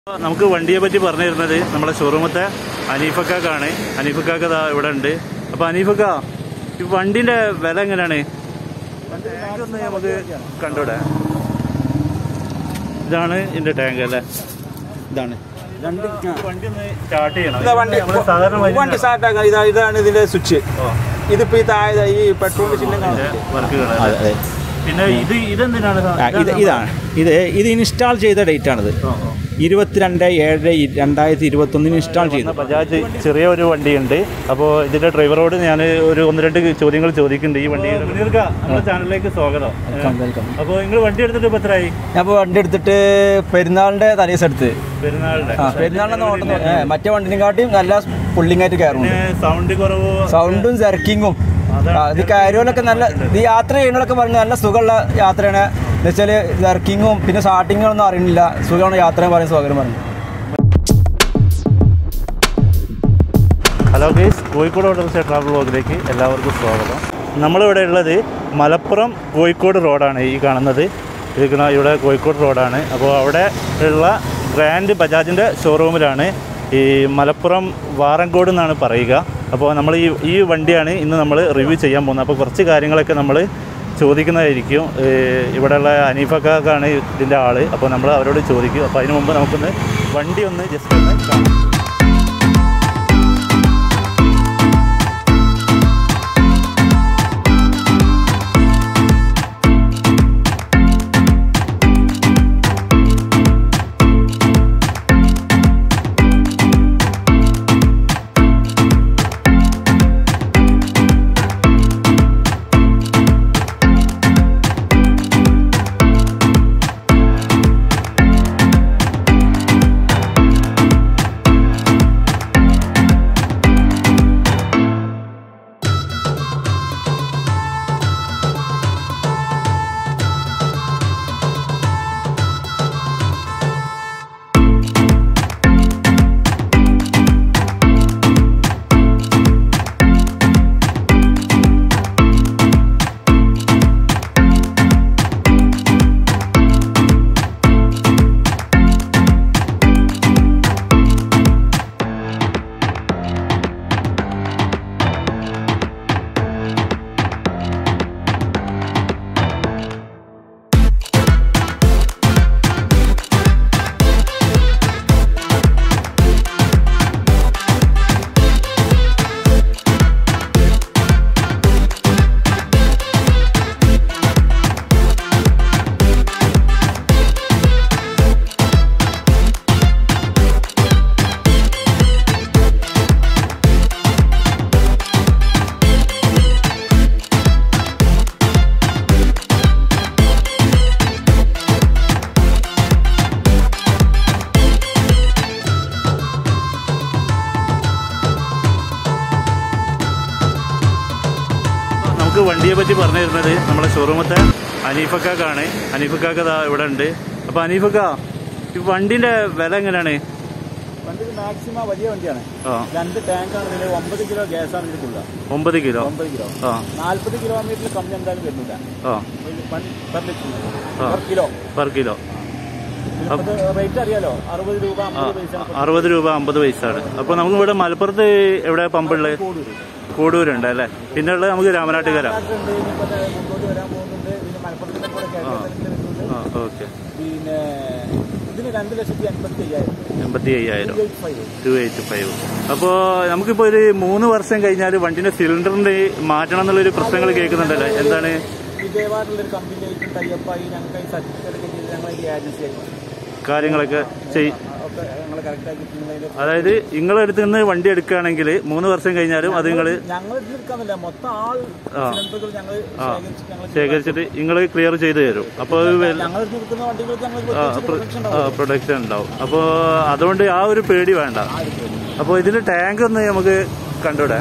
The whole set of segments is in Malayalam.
നമുക്ക് വണ്ടിയെ പറ്റി പറഞ്ഞു തരുന്നത് നമ്മുടെ ഷോറൂമത്തെ അനീഫക്കാണ്. അനീഫക്കാക്ക് ഇവിടെ ഉണ്ട്. അപ്പൊ അനീഫക്ക, ഈ വണ്ടിന്റെ വില എങ്ങനെയാണ്? നമുക്ക് കണ്ടൂടെ? ഇതാണ് ഇതിന്റെ ടാങ്ക് അല്ലേ? ഇതാണ് വണ്ടി ഒന്ന് സ്റ്റാർട്ട് ചെയ്യണം. വണ്ടി സ്റ്റാർട്ട് ആക്കാം. ഇതാണ് ഇതിന്റെ സ്വിച്ച്. ഇതിപ്പോ ഈ താഴെ ഈ പെട്രോൾ വർക്കുകൾ. പിന്നെ ഇതെന്തിനാണ്? ഇത് ഇൻസ്റ്റാൾ ചെയ്ത ഡേറ്റ് ആണിത്. 22/7/2021 ഇൻസ്റ്റാൾ ചെയ്തു. ബജാജ് ചെറിയ ഒരു വണ്ടിയുണ്ട്. അപ്പോൾ ഇതിന്റെ ഡ്രൈവറോട് ഞാൻ ഒരു 1-2 ചോദ്യങ്ങൾ ചോദിക്കുന്നുണ്ട്. ഈ വണ്ടി നമ്മുടെ ചാനലിലേക്ക് സ്വാഗതം. അപ്പോൾ നിങ്ങൾ വണ്ടി എടുത്തിട്ട് ഇപ്പോൾ എത്രയായി? ഞാൻ ഇപ്പോൾ വണ്ടി എടുത്തിട്ട് പെരുന്നാളിന്റെ തലേദിവസം എടുത്ത്. പെരുന്നാളിന്റെ ഓട്ടം മറ്റേ വണ്ടിനെക്കാട്ടിയും നല്ല പുള്ളിങ് ആയിട്ട് കയറും. സൗണ്ട് കുറവ്, സൗണ്ടും ജർക്കിങ്ങും ഇത് കാര്യങ്ങളൊക്കെ നല്ല. ഇത് യാത്ര ചെയ്യുന്നതൊക്കെ പറഞ്ഞ് നല്ല സുഖമുള്ള യാത്രയാണ്. എന്ന് വെച്ചാൽ ജർക്കിങ്ങും പിന്നെ സ്റ്റാർട്ടിങ്ങൊന്നും അറിയുന്നില്ല. സുഖമാണ് യാത്ര പറയുന്ന സൗകര്യം പറഞ്ഞു. Hello guys, Kozhikode autorickshaw travel വ്ലോഗിലേക്ക് എല്ലാവർക്കും സ്വാഗതം. നമ്മളിവിടെ ഉള്ളത് മലപ്പുറം കോഴിക്കോട് റോഡാണ്. ഈ കാണുന്നത് ഇവിടെ കോഴിക്കോട് റോഡാണ്. അപ്പോൾ അവിടെ ഉള്ള ഗ്രാൻഡ് ബജാജിൻ്റെ ഷോറൂമിലാണ്. ഈ മലപ്പുറം വാറങ്കോട് എന്നാണ് പറയുക. അപ്പോൾ നമ്മൾ ഈ വണ്ടിയാണ് ഇന്ന് നമ്മൾ റിവ്യൂ ചെയ്യാൻ പോകുന്നത്. അപ്പോൾ കുറച്ച് കാര്യങ്ങളൊക്കെ നമ്മൾ ചോദിക്കുന്നതായിരിക്കും. ഇവിടെയുള്ള അനീഫക്കാണ് ഇതിൻ്റെ ആള്. അപ്പോൾ നമ്മൾ അവരോട് ചോദിക്കും. അപ്പോൾ അതിന് മുമ്പ് നമുക്കൊന്ന് വണ്ടി ഒന്ന് ജസ്റ്റ് ഒന്ന് കാണാം. നമുക്ക് വണ്ടിയെ പറ്റി പറഞ്ഞു തരുന്നത് നമ്മുടെ ഷോറൂമത്തെ അനീഫക്കാണ്. അനീഫക്കാക്ക് ഇവിടെ ഉണ്ട്. അപ്പൊ അനീഫക്ക, ഈ വണ്ടിന്റെ വില എങ്ങനെയാണ്? വണ്ടി മാക്സിമം വലിയ വണ്ടിയാണ്. 2 ടാങ്കാണ്. 9 കിലോ ഗ്യാസാണ് ഇതിലുള്ള. 9 കിലോ. 40 കിലോമീറ്ററിൽ കമ്മി എന്തായാലും വരുന്നില്ല. പെർ കിലോ റേറ്റ് അറിയാലോ. 60 രൂപ 50 പൈസയാണ്. അപ്പൊ നമുക്ക് ഇവിടെ മലപ്പുറത്ത് എവിടെ പമ്പുള്ളത്? കോടൂരുണ്ട് അല്ലേ? പിന്നെ ഉള്ളത് നമുക്ക് രാമനാട്ടുകര. ഓക്കെ. പിന്നെ ഇതിന് 2,85,000 285. അപ്പോൾ നമുക്കിപ്പോൾ ഒരു 3 വർഷം കഴിഞ്ഞാൽ വണ്ടിന്റെ സിലിണ്ടറിന്റെ മാറ്റണം എന്നുള്ളൊരു പ്രശ്നങ്ങൾ കേൾക്കുന്നുണ്ടല്ലേ? എന്താണ്? ഇതേമായിട്ടുള്ളൊരു കമ്പനിയായിട്ട് ടൈപ്പായി ഞങ്ങൾക്ക് സർട്ടിഫിക്കറ്റ് ചെയ്ത് ഞങ്ങൾ ഏജൻസി കാര്യങ്ങളൊക്കെ ചെയ്യും. അതായത് നിങ്ങളുടെ അടുത്ത് നിന്ന് വണ്ടി എടുക്കുകയാണെങ്കിൽ 3 വർഷം കഴിഞ്ഞാലും അത് നിങ്ങൾ ശേഖരിച്ചിട്ട് നിങ്ങൾ ക്ലിയർ ചെയ്ത് തരും. അപ്പോൾ പ്രൊഡക്ഷൻ ഉണ്ടാവും. അപ്പോൾ അതുകൊണ്ട് ആ ഒരു പേടി വേണ്ട. അപ്പോൾ ഇതിന്റെ ടാങ്ക് ഒന്ന് നമുക്ക് കണ്ടൂടെ?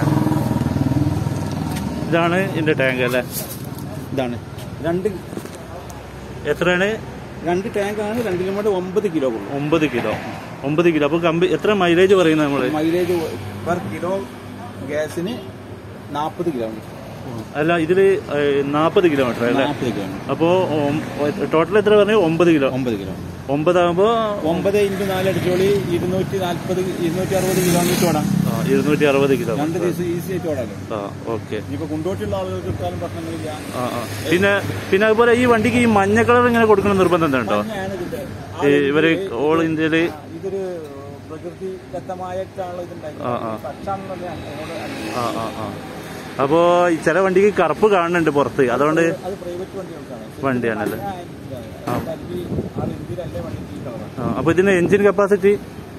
ഇതാണ് ഇതിന്റെ ടാങ്ക് അല്ലേ? ഇതാണ് എത്രയാണ്? 2 ടാങ്കാണ്. 2 കൂടെ 9 കിലോ. 9 കിലോ. അപ്പൊ എത്ര മൈലേജ് പറയുന്നത് നമ്മള്? മൈലേജ് പെർ കിലോ ഗ്യാസിന് 40 കിലോമീറ്റർ. അല്ല ഇതില് 40 കിലോമീറ്റർ അല്ലേ? അപ്പോൾ ടോട്ടൽ എത്ര പറഞ്ഞു? 9 കിലോ. 9 ആകുമ്പോ 9 × 4 അടിച്ചോളി 260 കിലോമീറ്റർ ഓടാം. 260 കിലോ 2 ദിവസം ഈസി ആയിട്ട് ഓടാലോ. ഓക്കെ. ഇനിയിപ്പോ കൊണ്ടോട്ടിയുള്ള ആളുകൾക്ക് ഇട്ടാലും പ്രശ്നങ്ങളില്ല. പിന്നെ അതുപോലെ ഈ വണ്ടിക്ക് ഈ മഞ്ഞ കളർ ഇങ്ങനെ കൊടുക്കണം നിർബന്ധം ഉണ്ടോ? ഇവര് ഓൾ ഇന്ത്യയില് ഇതൊരു പ്രകൃതിദത്തമായിട്ടാണല്ലോ അപ്പോ ചില വണ്ടിക്ക് കറുപ്പ് കാണുന്നുണ്ട് പുറത്ത്, അതുകൊണ്ട് വണ്ടിയാണല്ലേ. അപ്പൊ ഇതിന് എഞ്ചിൻ കപ്പാസിറ്റി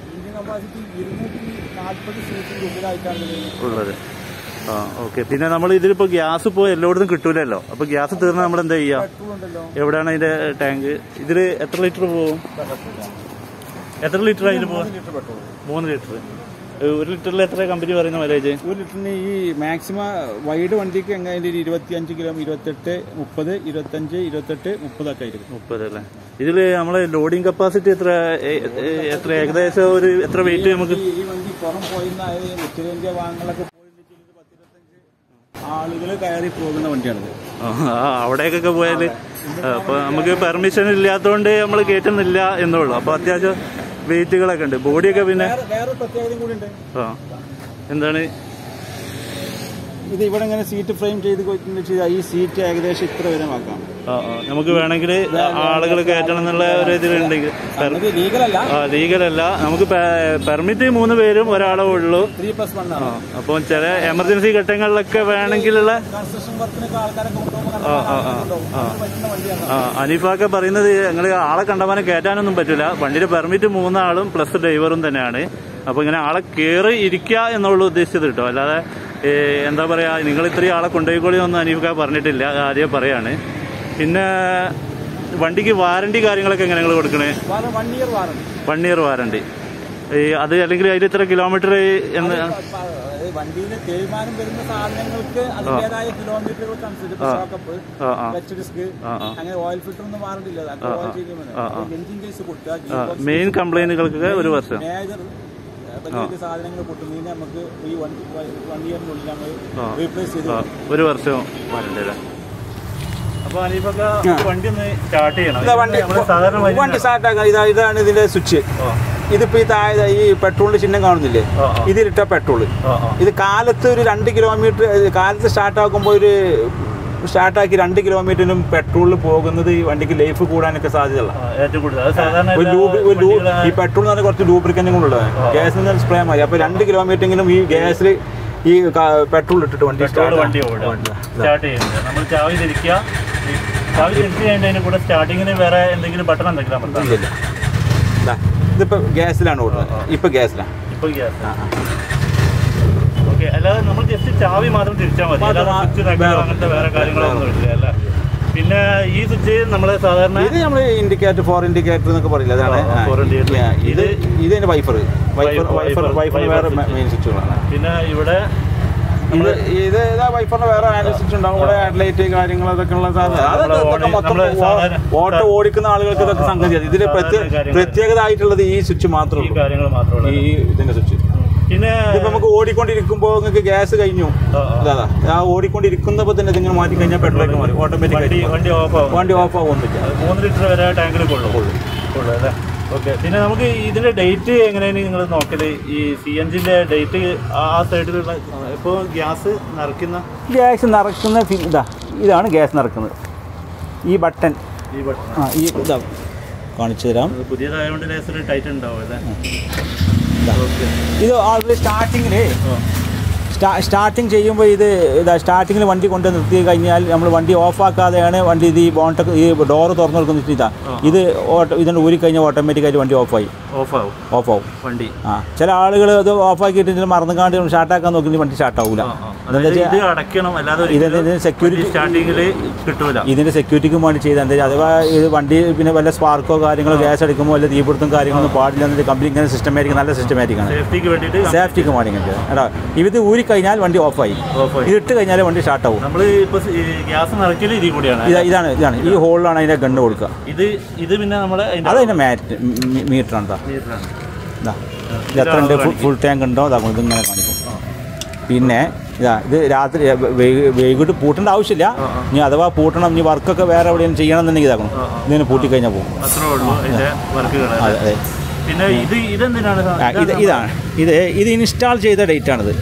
ഉള്ളത്. ഓക്കെ. പിന്നെ നമ്മൾ ഇതിലിപ്പോ ഗ്യാസ് ഇപ്പോൾ എല്ലായിടത്തും കിട്ടൂലല്ലോ. അപ്പൊ ഗ്യാസ് തീർന്നാൽ നമ്മൾ എന്താ ചെയ്യാ? എവിടെയാണ് അതിന്റെ ടാങ്ക്? ഇതില് എത്ര ലിറ്റർ പോകും? എത്ര ലിറ്റർ അതിൽ പോകും? 3 ലിറ്റർ. 1 ലിറ്ററിൽ എത്ര കമ്പനി പറയുന്ന മൈലേജ്? 1 ലിറ്ററിന് ഈ മാക്സിമം വൈഡ് വണ്ടിക്ക് എങ്ങനെ 25 കിലോ 28, 30, 25, 28, 30 ഒക്കെ ആയിരിക്കും. 30 അല്ലേ? ഇതില് നമ്മളെ ലോഡിംഗ് കപ്പാസിറ്റി എത്ര ഏകദേശം ഒരു എത്ര വെയിറ്റ് നമുക്ക്? ഈ വണ്ടി പുറം പോയിരുന്ന ഉത്തരേന്ത്യ ഭാഗങ്ങളൊക്കെ ആളുകൾ കയറി പോകുന്ന വണ്ടിയാണിത്. അവിടേക്കൊക്കെ പോയാല് അപ്പൊ നമുക്ക് പെർമിഷൻ ഇല്ലാത്തതുകൊണ്ട് നമ്മൾ കയറ്റുന്നില്ല എന്നുള്ളൂ. അപ്പൊ അത്യാവശ്യം വെയിറ്റുകളൊക്കെ ഉണ്ട്. ബോഡിയൊക്കെ പിന്നെ വേറെ പ്രത്യേകതയും കൂടി ഉണ്ട്. എന്താണ്? ഇത് ഇവിടെ ഇങ്ങനെ സീറ്റ് ഫ്രെയിം ചെയ്ത് ഈ സീറ്റ് ഏകദേശം ഇത്ര വരെ ആക്കാം. നമുക്ക് വേണമെങ്കിൽ ആളുകൾ കയറ്റണം എന്നുള്ള ഒരു ഇതിലുണ്ടെങ്കിൽ ലീഗലല്ല. നമുക്ക് പെർമിറ്റ് 3 പേരും ഒരാളെ ഉള്ളൂ. 3+1. അപ്പോൾ ചില എമർജൻസി ഘട്ടങ്ങളിലൊക്കെ വേണമെങ്കിലുള്ള അനീഫൊക്കെ പറയുന്നത് നിങ്ങൾ ആളെ കണ്ടമാനം കയറ്റാനൊന്നും പറ്റില്ല. വണ്ടിയുടെ പെർമിറ്റ് 3 ആളും പ്ലസ് ഡ്രൈവറും തന്നെയാണ്. അപ്പൊ ഇങ്ങനെ ആളെ കയറി ഇരിക്കുക എന്നുള്ള ഉദ്ദേശിച്ചത് കേട്ടോ. അല്ലാതെ എന്താ പറയാ നിങ്ങൾ ഇത്രയും ആളെ കൊണ്ടുപോയിക്കോളിയൊന്നും അനീഫ്ക്ക പറഞ്ഞിട്ടില്ല. ആദ്യം പറയാണ്. പിന്നെ വണ്ടിക്ക് വാറണ്ടി കാര്യങ്ങളൊക്കെ എങ്ങനെ നിങ്ങൾ കൊടുക്കണേ? 1 ഇയർ വാറണ്ടി. അത് അല്ലെങ്കിൽ അതിൽ ഇത്ര കിലോമീറ്റർ എന്ന് വണ്ടിയിൽ തേയ്മാനം വരുന്ന സാധനങ്ങൾക്ക് അതിന്റേതായ കിലോമീറ്ററുകൾക്കനുസരിച്ച് അങ്ങനെ ഓയിൽ ഫിൽറ്റർ ഒന്നും മാറില്ല. എഞ്ചിൻ കേസ് കൊടുക്കുക. മെയിൻ കംപ്ലൈന്റുകൾക്ക് 1 വർഷം സാധനങ്ങൾ പൊട്ടുന്നതിന് നമുക്ക് ഈ 1 ഇയറിനുള്ളിൽ നമ്മൾ റീപ്ലേസ് ചെയ്ത് 1 വർഷം വാറണ്ടി. അപ്പൊ അനീഫൊക്കെ വണ്ടി ഒന്ന് സ്റ്റാർട്ട് ചെയ്യണം. വണ്ടി സ്റ്റാർട്ട് ആക്കാം. ഇതാണ് ഇതിന്റെ സ്വിച്ച്. ഇതിപ്പോ ഈ പെട്രോളിന്റെ ചിഹ്നം കാണുന്നില്ലേ? ഇതിലിട്ട പെട്രോൾ. ഇത് കാലത്ത് ഒരു 2 കിലോമീറ്റർ കാലത്ത് സ്റ്റാർട്ടാക്കുമ്പോൾ സ്റ്റാർട്ടാക്കി 2 കിലോമീറ്ററിനും പെട്രോളിൽ പോകുന്നത് ഈ വണ്ടിക്ക് ലൈഫ് കൂടാനൊക്കെ സാധ്യതയുള്ള. ഈ പെട്രോൾ എന്ന് പറഞ്ഞാൽ കുറച്ച് ലൂബ്രിക്കന്റും കൊണ്ടുള്ളത് ഗ്യാസിൽ സ്പ്രേ മതി. അപ്പൊ 2 കിലോമീറ്ററെങ്കിലും ഈ ഗ്യാസിൽ ഈ പെട്രോൾ ഇട്ടിട്ട് വണ്ടി സ്റ്റാർട്ട് ചെയ്യുന്നത്. നമ്മൾ ചാവി തിരിക്കുക. ചാവി തിരിച്ചു കഴിഞ്ഞതിന് കൂടെ സ്റ്റാർട്ടിങ്ങിന് വേറെ എന്തെങ്കിലും ബട്ടൺ എന്തെങ്കിലും ഇല്ല. ഇതിപ്പോ ഗ്യാസിലാണ് ഓടുന്നത്. ഇപ്പൊ ഗ്യാസിലാണ്. ഓക്കെ. അല്ലാതെ നമ്മൾ ജസ്റ്റ് ചാവി മാത്രം തിരിച്ചാൽ മതി. അങ്ങനത്തെ വേറെ കാര്യങ്ങളൊന്നും ഇല്ല അല്ല. പിന്നെ ഈ സ്വിച്ച് നമ്മളെ സാധാരണ ഇത് നമ്മൾ ഇൻഡിക്കേറ്റർ 4 ഇൻഡിക്കേറ്റർ എന്നൊക്കെ പറയില്ല. അതാണ് ഇതിന്റെ വൈഫർ വേറെ മെയിൻ സ്വിച്ചുകളാണ്. പിന്നെ ഇവിടെ ഇത് വൈഫറിന് വേറെ ഹാൻഡിൽ സ്വിച്ച് ഉണ്ടാവും. ഇവിടെ ഹെഡ്ലൈറ്റ് കാര്യങ്ങൾ അതൊക്കെ ഉള്ള ഓട്ടോ ഓടിക്കുന്ന ആളുകൾക്ക് ഇതൊക്കെ സംഗതിയാണ്. ഇതിന് പ്രത്യേകത ആയിട്ടുള്ളത് ഈ സ്വിച്ച് മാത്രമേ ഈ ഇതിന്റെ സ്വിച്ച്. പിന്നെ ഇപ്പൊ നമുക്ക് ഓടിക്കൊണ്ടിരിക്കുമ്പോ നിങ്ങൾക്ക് ഗ്യാസ് കഴിഞ്ഞു, ആ ഓടിക്കൊണ്ടിരിക്കുന്നപ്പോ തന്നെ ഇതിങ്ങനെ മാറ്റി കഴിഞ്ഞാൽ പെട്രോളൊക്കെ മാറി ഓട്ടോമാറ്റിക് വണ്ടി ഓഫ് ആവുന്നില്ല. 3 ലിറ്റർ വരെ ടാങ്കിൽ കൊള്ളൂ അല്ലേ? ഓക്കെ. പിന്നെ നമുക്ക് ഇതിന്റെ ഡേറ്റ് എങ്ങനെയാണ് നിങ്ങൾ നോക്കല്? ഈ CNGന്റെ ഡേറ്റ് ആ സൈഡിലുള്ള ഇപ്പോൾ ഗ്യാസ് നിറയ്ക്കുന്ന ഇതാണ് ഗ്യാസ് നിറക്കുന്നത്. ഈ ബട്ടൺ ഇതാ കാണിച്ചു തരാം. പുതിയതായതുകൊണ്ട് ലേസർ ടൈറ്റ് ഉണ്ടാവും അല്ലേ? ഇത് ആൾറെഡി സ്റ്റാർട്ടിങ് ചെയ്യുമ്പോൾ സ്റ്റാർട്ടിങ്ങിൽ വണ്ടി കൊണ്ട് നിർത്തി കഴിഞ്ഞാൽ നമ്മൾ വണ്ടി ഓഫാക്കാതെയാണ് വണ്ടി ഈ ഡോറ് തുറന്നു കൊടുക്കുന്ന ഇതാ. ഇതിൻ്റെ ഊരി കഴിഞ്ഞാൽ ഓട്ടോമാറ്റിക്കായിട്ട് വണ്ടി ഓഫാവും വണ്ടി. ചില ആളുകൾ ഇത് ഓഫാക്കിയിട്ട് മറന്നുകാണ്ട് സ്റ്റാർട്ടാക്കാൻ നോക്കി വണ്ടി സ്റ്റാർട്ടാവില്ല. ഇതിന്റെ സെക്യൂരിറ്റിക്കും വേണ്ടി ചെയ്താൽ അഥവാ ഇത് വണ്ടി പിന്നെ വല്ല സ്പാർക്കോ കാര്യങ്ങളോ ഗ്യാസ് അടിക്കുമ്പോൾ വല്ല തീപിടുത്തം കാര്യങ്ങളൊന്നും പാടില്ല എന്നൊരു കമ്പനി ഇങ്ങനെ സിസ്റ്റമാറ്റിക് നല്ല സിസ്റ്റമാറ്റിക്കാണ്. സേഫ്റ്റിക്ക് വേണ്ടി കേട്ടോ. ഇത് ഊരി കഴിഞ്ഞാൽ വണ്ടി ഓഫായി. ഇത് ഇട്ട് കഴിഞ്ഞാൽ വണ്ടി സ്റ്റാർട്ടാവും. ഇതാണ് ഈ ഹോളിലാണ് അതിന്റെ ഗണ്ണ് കൊടുക്കുക. അതതിന്റെ മീറ്ററാണ്. എത്ര ഉണ്ട് ഫുൾ ടാങ്ക് ഉണ്ടോ അതാകും ഇതിങ്ങനെ കാണിക്കും. പിന്നെ ഇതാ ഇത് രാത്രി വൈകിട്ട് പൂട്ടേണ്ട ആവശ്യമില്ല. ഇനി അഥവാ പൂട്ടണം, ഇനി വർക്കൊക്കെ വേറെ എവിടെയും ചെയ്യണം എന്നുണ്ടെങ്കിൽ ഇതാക്കണം, ഇതിന് പൂട്ടിക്കഴിഞ്ഞാൽ പോകും. അതെ. പിന്നെ ഇതെന്തിനാണ്? ഇത് ഇൻസ്റ്റാൾ ചെയ്ത ഡേറ്റ് ആണിത്.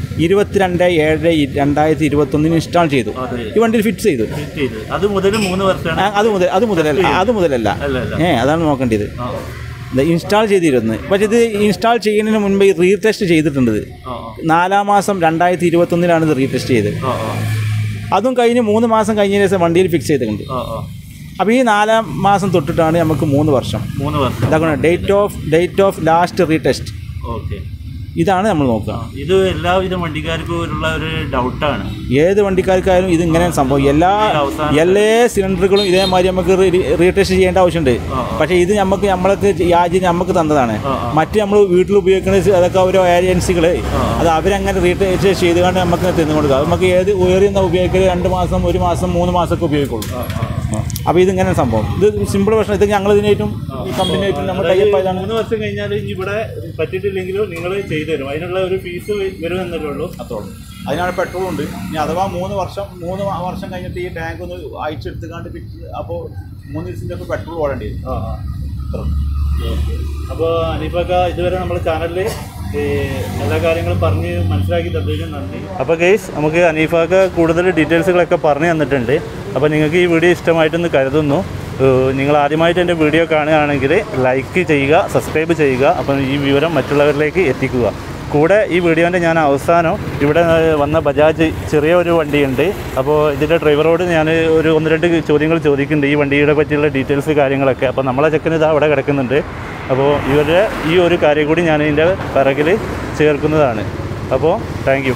22/7/2021 ഇൻസ്റ്റാൾ ചെയ്തു. ഈ വണ്ടിയിൽ ഫിറ്റ് ചെയ്തു. അത് മുതൽ 3 വർഷമാണ്. അത് മുതലല്ല. അതാണ് നോക്കേണ്ടത്. ഇൻസ്റ്റാൾ ചെയ്തിരുന്നു. പക്ഷേ ഇത് ഇൻസ്റ്റാൾ ചെയ്യുന്നതിന് മുൻപ് റീടെസ്റ്റ് ചെയ്തിട്ടുണ്ട്. 4-ാം മാസം 2021 ഇത് റീടെസ്റ്റ് ചെയ്തത്. അതും കഴിഞ്ഞ് 3 മാസം കഴിഞ്ഞ ശേഷം വണ്ടിയിൽ ഫിക്സ് ചെയ്തിട്ടുണ്ട്. അപ്പോൾ ഈ 4-ാം മാസം തൊട്ടിട്ടാണ് നമുക്ക് 3 വർഷം. ഇതാക്കണം ഡേറ്റ് ഓഫ് ലാസ്റ്റ് റീടെസ്റ്റ്. ഇതാണ് നമ്മൾ നോക്കുക. ഇത് എല്ലാവിധ വണ്ടിക്കാർക്കും ഉള്ള ഒരു ഡൗട്ടാണ്. ഏത് വണ്ടിക്കാർക്കായാലും ഇത് ഇങ്ങനെ സംഭവം. എല്ലാ സിലിണ്ടറുകളും ഇതേമാതിരി നമുക്ക് റീടെസ്റ്റ് ചെയ്യേണ്ട ആവശ്യമുണ്ട്. പക്ഷേ ഇത് നമ്മളൊക്കെ രാജ്യം നമുക്ക് തന്നതാണ്. മറ്റ് നമ്മൾ വീട്ടിൽ ഉപയോഗിക്കുന്ന അതൊക്കെ ഓരോ ഏജൻസികൾ അത് അവരങ്ങനെ റീടെസ്റ്റ് ചെയ്തുകൊണ്ട് നമുക്ക് തിന്നു കൊടുക്കുക. നമുക്ക് ഏത് ഉയർന്ന ഉപയോഗിക്കൽ 2 മാസം 1 മാസം 3 മാസമൊക്കെ ഉപയോഗിക്കുള്ളൂ. അപ്പോൾ ഇതിങ്ങനെ സംഭവം. ഇത് സിമ്പിൾ പ്രശ്നം. ഇത് ഞങ്ങൾ ഇതിനായിട്ടും ഈ കമ്പനിയായിട്ടും നമ്മൾ ടൈപ്പ് ആയതാണ്. 3 വർഷം കഴിഞ്ഞാൽ ഇവിടെ പറ്റിയിട്ടില്ലെങ്കിലും നിങ്ങൾ ചെയ്തു തരും. അതിനുള്ള ഒരു ഫീസ് വരുമെന്നല്ലേ ഉള്ളൂ. അത്രയുള്ളൂ. അതിനാണ് പെട്രോൾ ഉണ്ട്. ഇനി അഥവാ 3 വർഷം കഴിഞ്ഞിട്ട് ഈ ടാങ്ക് ഒന്ന് അയച്ചെടുത്തുകൊണ്ട് അപ്പോൾ 3 ദിവസത്തിൻ്റെ പെട്രോൾ ഓടേണ്ടി വരും. അപ്പോൾ അനീഫക്ക ഇതുവരെ നമ്മുടെ ചാനലിൽ എല്ലാ കാര്യങ്ങളും പറഞ്ഞ് മനസ്സിലാക്കി തന്നതിന് നന്ദി. അപ്പോൾ ഗൈസ്, നമുക്ക് അനീഫക്ക കൂടുതൽ ഡീറ്റെയിൽസുകളൊക്കെ പറഞ്ഞു തന്നിട്ടുണ്ട്. അപ്പോൾ നിങ്ങൾക്ക് ഈ വീഡിയോ ഇഷ്ടമായിട്ടെന്ന് കരുതുന്നു. നിങ്ങൾ ആദ്യമായിട്ട് എൻ്റെ വീഡിയോ കാണുകയാണെങ്കിൽ ലൈക്ക് ചെയ്യുക, സബ്സ്ക്രൈബ് ചെയ്യുക. അപ്പം ഈ വിവരം മറ്റുള്ളവരിലേക്ക് എത്തിക്കുക. കൂടെ ഈ വീഡിയോൻ്റെ ഞാൻ അവസാനം ഇവിടെ വന്ന ബജാജ് ചെറിയ ഒരു വണ്ടിയുണ്ട്. അപ്പോൾ ഇതിൻ്റെ ഡ്രൈവറോട് ഞാൻ ഒരു 1-2 ചോദ്യങ്ങൾ ചോദിക്കുന്നുണ്ട് ഈ വണ്ടിയുടെ പറ്റിയുള്ള ഡീറ്റെയിൽസ് കാര്യങ്ങളൊക്കെ. അപ്പോൾ നമ്മളെ ചെക്കന് ഇതാ അവിടെ കിടക്കുന്നുണ്ട്. അപ്പോൾ ഇവരുടെ ഈ ഒരു കാര്യം കൂടി ഞാൻ ഇതിൻ്റെ പിറകിൽ ചേർക്കുന്നതാണ്. അപ്പോൾ താങ്ക് യു.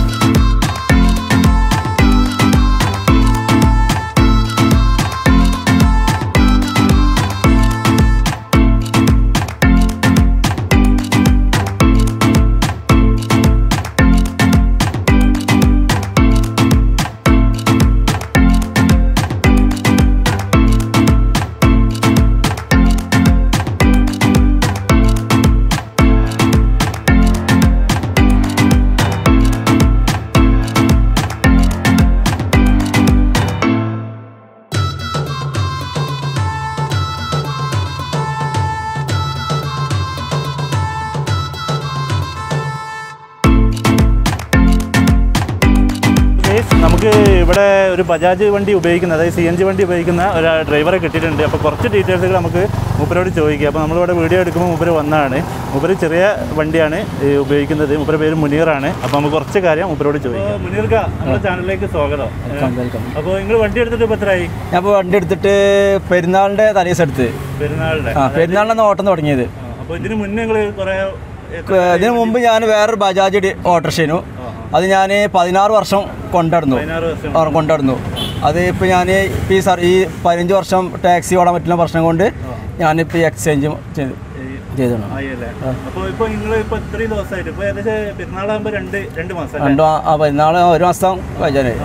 നമുക്ക് ഇവിടെ ഒരു ബജാജ് വണ്ടി ഉപയോഗിക്കുന്ന, അതായത് CNG വണ്ടി ഉപയോഗിക്കുന്ന ഒരു ഡ്രൈവറെ കിട്ടിയിട്ടുണ്ട്. അപ്പോൾ കുറച്ച് ഡീറ്റെയിൽസുകൾ നമുക്ക് മൂപ്പരോട് ചോദിക്കുക. അപ്പോൾ നമ്മളിവിടെ വീഡിയോ എടുക്കുമ്പോൾ മൂപ്പര് വന്നതാണ്. മൂപ്പര് ചെറിയ വണ്ടിയാണ് ഉപയോഗിക്കുന്നത്. മൂപ്പര് പേര് മുനീറാണ്. അപ്പോൾ നമുക്ക് കുറച്ച് കാര്യം മൂപ്പരോട് ചോദിക്കാം. മുനീർക്ക, നമ്മുടെ ചാനലിലേക്ക് സ്വാഗതം. അപ്പോൾ നിങ്ങൾ വണ്ടി എടുത്തിട്ട് ഇപ്പോൾ എത്രയായി? ഞാൻ ഇപ്പോൾ വണ്ടി എടുത്തിട്ട് പെരുന്നാളിൻ്റെ തലേദിവസം എടുത്ത്. പെരുന്നാളിനാണ് ഓട്ടം തുടങ്ങിയത്. അപ്പോൾ ഇതിന് മുന്നേ നിങ്ങൾ കുറേ ഇതിനു മുമ്പ് ഞാൻ വേറൊരു ബജാജ് ഓട്ടോറിക്ഷനു അത് ഞാൻ 16 വർഷം കൊണ്ടുനടന്നു. അത് ഇപ്പോൾ ഞാൻ ഇപ്പോൾ ഈ 15 വർഷം ടാക്സി ഓടാൻ പറ്റുന്ന പ്രശ്നം കൊണ്ട് ഞാനിപ്പോൾ ഈ എക്സ്ചേഞ്ച് ചെയ്തു. പെരുന്നാൾ 1 മാസം കഴിച്ചാൽ.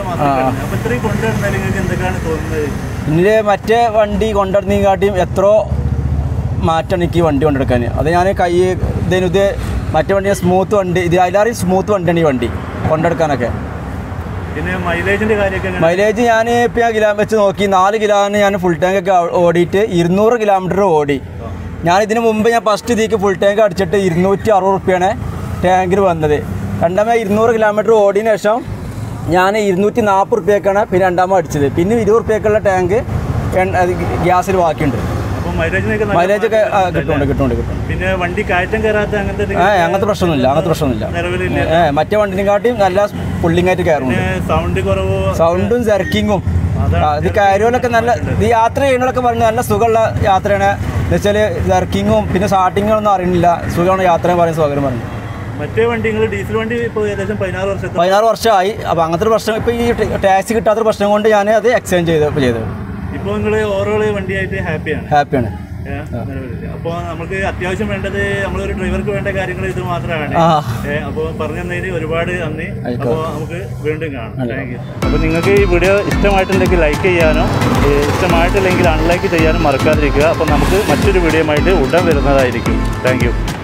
പിന്നെ മറ്റേ വണ്ടി കൊണ്ടുവരുന്നതിനെക്കാട്ടിയും എത്രയോ മാറ്റം എനിക്ക് വണ്ടി കൊണ്ടെടുക്കാൻ. അത് ഞാൻ ഇത് മറ്റേ വണ്ടി സ്മൂത്ത് വണ്ടി, ഇത് അതിലേറെ സ്മൂത്ത് വണ്ടിയാണ് ഈ വണ്ടി കൊണ്ടെടുക്കാനൊക്കെ. പിന്നെ മൈലേജിൻ്റെ കാര്യമൊക്കെ? മൈലേജ് ഞാൻ ഇപ്പോൾ ഞാൻ കിലോ വെച്ച് നോക്കി 4 കിലോന് ഞാൻ ഫുൾ ടാങ്കൊക്കെ ഓടിയിട്ട് 200 കിലോമീറ്റർ ഓടി. ഞാൻ ഇതിന് മുമ്പ് ഞാൻ ഫസ്റ്റ് ഇതിക്ക് ഫുൾ ടാങ്ക് അടിച്ചിട്ട് 260 റുപ്യാണ് ടാങ്കിൽ വന്നത്. രണ്ടാമത് 200 കിലോമീറ്റർ ഓടിയതിന് ശേഷം ഞാൻ 240 റുപ്യക്കാണ് പിന്നെ രണ്ടാമത് അടിച്ചത്. പിന്നെ 20 റുപ്യക്കുള്ള ടാങ്ക് ഗ്യാസിൽ ബാക്കിയുണ്ട്. മൈലേജ് ഒക്കെ കിട്ടുന്നുണ്ട്. പിന്നെ വണ്ടി കയറ്റം കയറാത്ത അങ്ങനത്തെ പ്രശ്നമൊന്നുമില്ല. മറ്റേ വണ്ടിനെക്കാട്ടിയും നല്ല പുള്ളിങ് ആയിട്ട് കയറുന്നുണ്ട്. സൗണ്ടും ജർക്കിങ്ങും ഇത് കാര്യങ്ങളൊക്കെ നല്ല. ഇത് യാത്ര ചെയ്യുന്നതൊക്കെ പറഞ്ഞ് നല്ല സുഖമുള്ള യാത്രയാണ്. എന്ന് വെച്ചാൽ ജർക്കിങ്ങും പിന്നെ സ്റ്റാർട്ടിങ്ങൊന്നും അറിയുന്നില്ല. സുഖമാണ് യാത്ര പറയുന്ന സൗകര്യം പറഞ്ഞു. മറ്റേ വണ്ടി ഡീസൽ വണ്ടി ഇപ്പോൾ ഏകദേശം 16 വർഷമായി. അപ്പോൾ അങ്ങനത്തെ പ്രശ്നം ഇപ്പോൾ ഈ ടാക്സി കിട്ടാത്ത പ്രശ്നം കൊണ്ട് ഞാൻ അത് എക്സ്ചേഞ്ച് ചെയ്തത്. ഇപ്പോൾ നിങ്ങൾ ഓവറോൾ വണ്ടിയായിട്ട് ഹാപ്പിയാണ്. അപ്പോൾ നമുക്ക് അത്യാവശ്യം വേണ്ടത് നമ്മളൊരു ഡ്രൈവർക്ക് വേണ്ട കാര്യങ്ങൾ ഇത് മാത്രമാണ്. അപ്പോൾ പറഞ്ഞു തന്നതിന് ഒരുപാട് നന്ദി. അപ്പോൾ നമുക്ക് വീണ്ടും കാണാം. Thank you. അപ്പോൾ നിങ്ങൾക്ക് ഈ വീഡിയോ ഇഷ്ടമായിട്ടുണ്ടെങ്കിൽ ലൈക്ക് ചെയ്യാനോ ഇഷ്ടമായിട്ടില്ലെങ്കിൽ അൺലൈക്ക് ചെയ്യാനും മറക്കാതിരിക്കുക. അപ്പോൾ നമുക്ക് മറ്റൊരു വീഡിയോയുമായിട്ട് ഉടൻ വരുന്നതായിരിക്കും. Thank U.